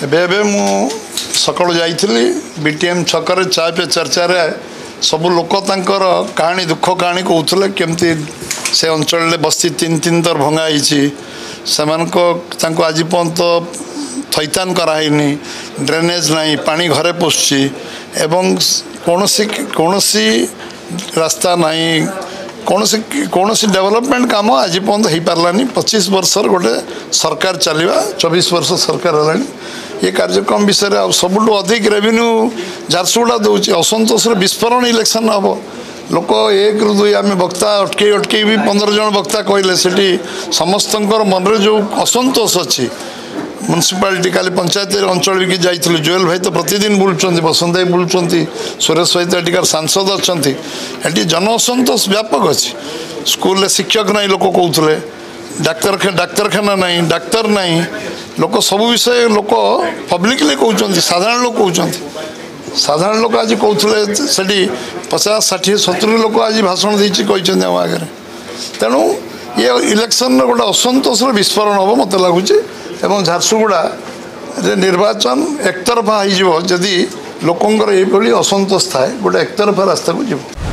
एबे मु सकाळु जाइथिली बीटीएम छकर चा पे चर्चा रे सब लोक तांकर कहानी दुख कहानी कहउथले केमती से अंचल ले बस्ती तीन तीन तर भंगा आइछि समान को तांको आज पर्यंत थैतान कराइनी ड्रेनेज नहीं पानी घरे पशुची एवं कौनसी रास्ता नहीं कौनसी डेवलपमेंट काम आज पर्यंत हो पारानी 25 वर्ष गोटे सरकार चलवा 24 वर्ष सरकार है ये कार्यक्रम विषय सबुठ अधिक रेवेन्यू झारसुगुड़ा दौर असंतोष विस्फोरण इलेक्शन हम लोक 1 ରୁ 2 आम वक्ता अटके भी 15 जन वक्ता कहले से समस्त मन में जो असंतोष अच्छी म्युनिसिपालिटी काली पंचायत अंचल भी जाइलु जुएल भाई तो प्रतिदिन बुलूँ बसंत भाई बुलूँ सुरेश भाई तो एटिकार सांसद अच्छा ये जन असंतोष व्यापक अच्छी स्कूल शिक्षक नहीं लोक कहते डाक्तरखाना नहीं डाक्तर नहीं लोक सब विषय लोक पब्लिकली कहते साधारण लोक कहते साधारण लोक आज कहते से 50-60-70 लोक आज भाषण देती आम आगे तेणु ये इलेक्शन गोटे असंतोष विस्फोरण हम मत लगुच एवं झारसुगुड़ा निर्वाचन एकतरफा हो जदि लोकंर ये असंतोष थाए गोटे एकतरफा रास्ता को जीव।